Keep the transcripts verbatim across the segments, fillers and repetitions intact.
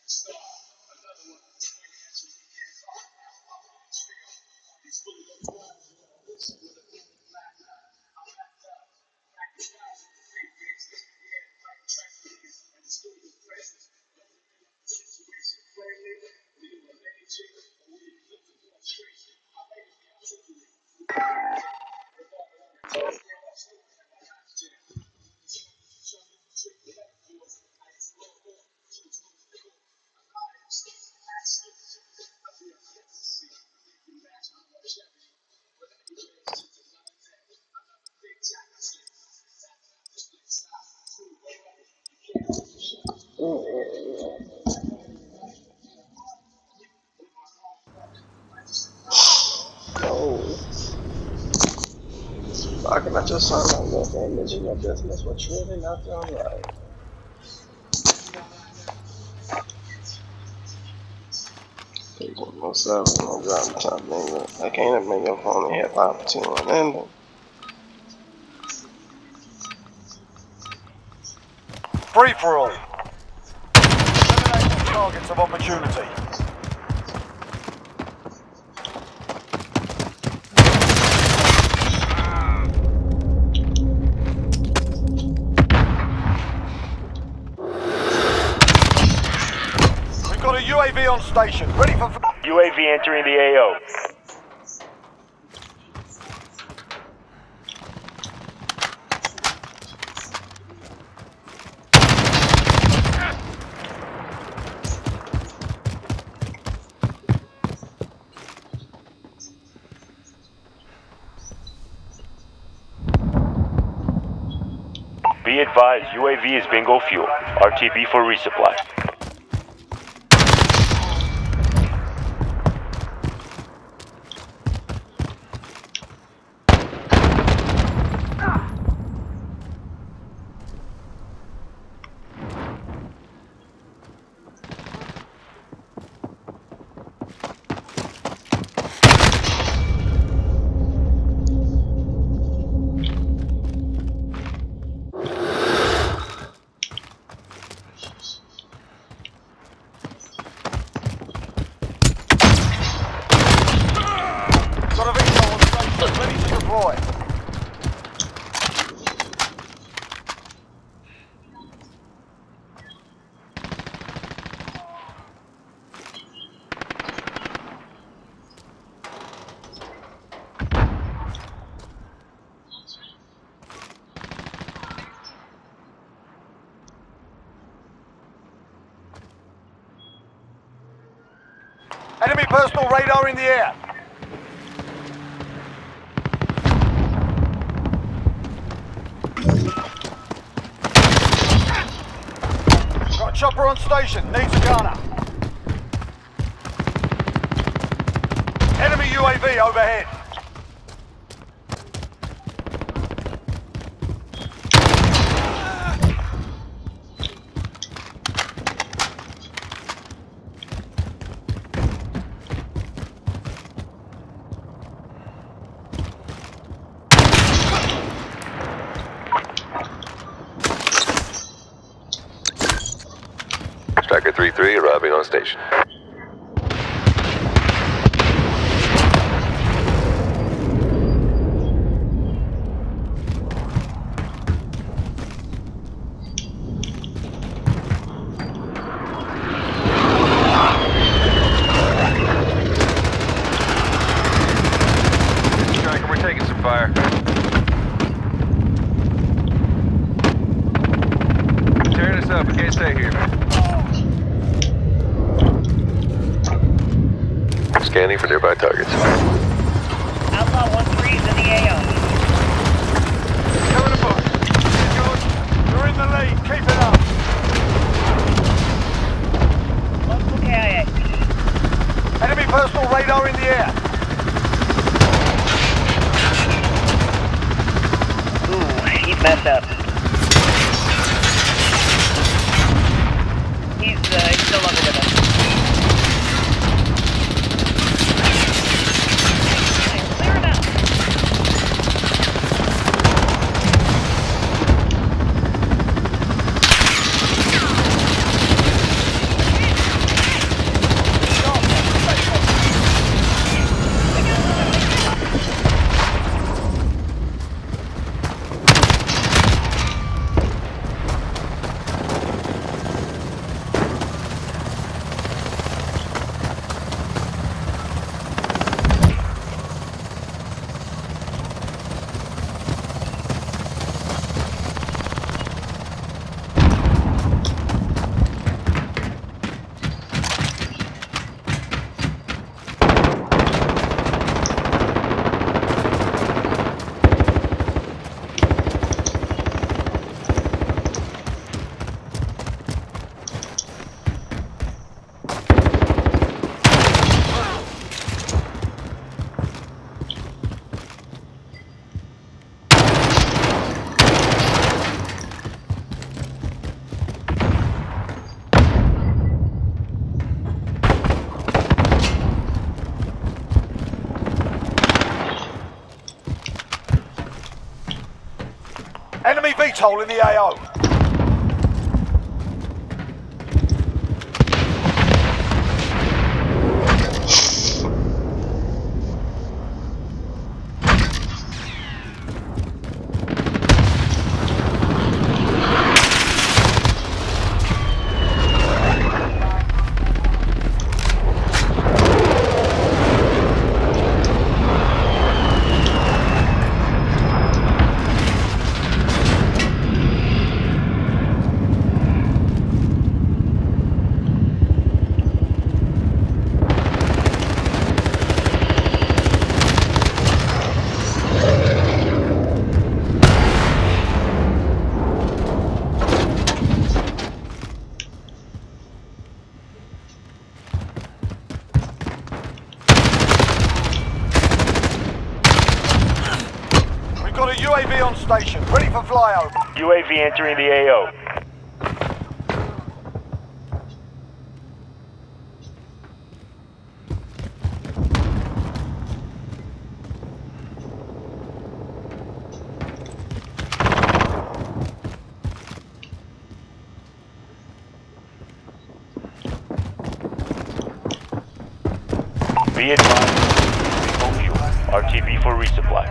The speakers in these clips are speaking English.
Fucking, I just saw my little image in your business. What's really not done right? one oh seven, no drop top nigga. I can't even make your phone in hip hop two and ending. Free for all. Eliminate targets of opportunity. We've got a U A V on station, ready for... U A V entering the A O. Be advised, U A V is bingo fuel. R T B for resupply. Enemy personal radar in the air. Got a chopper on station, needs a gunner. Enemy U A V overhead. Striker three three arriving on station. Striker, we're taking some fire. Tearing us up, we can't stay here. Scanning for nearby targets. Outlaw one three is in the A O. Cover the book. Good. You're in the lead. Keep it up. Multiple K I A. Enemy personal radar in the air. Ooh, he's messed up. He's, uh, he's no longer with us. Clear it out. V TOL in the A O. Got a U A V on station, ready for flyover. U A V entering the A O. Be advised, full fuel. R T B for resupply.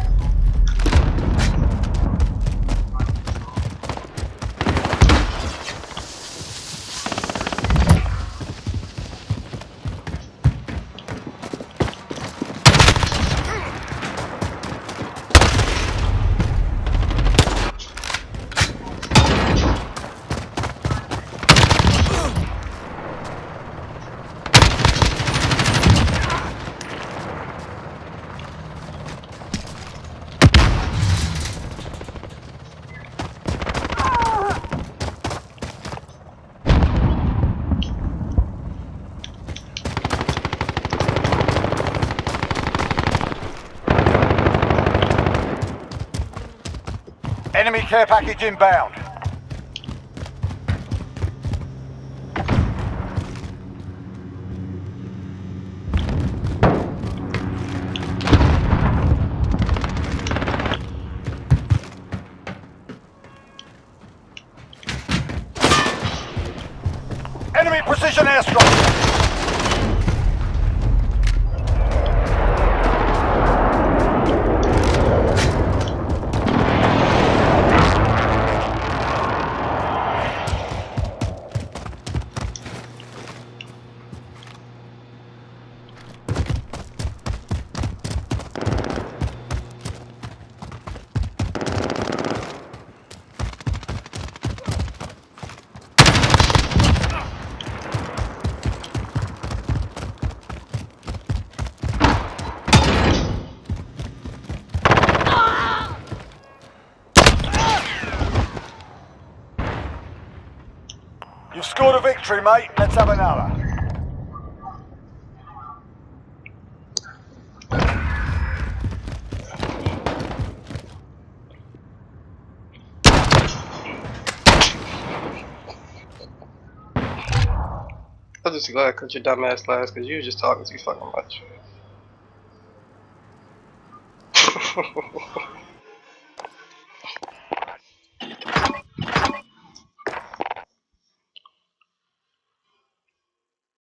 Enemy care package inbound. Enemy precision airstrike. You've scored a victory, mate. Let's have another. I'm just glad I cut your dumb ass last because you was just talking too fucking much.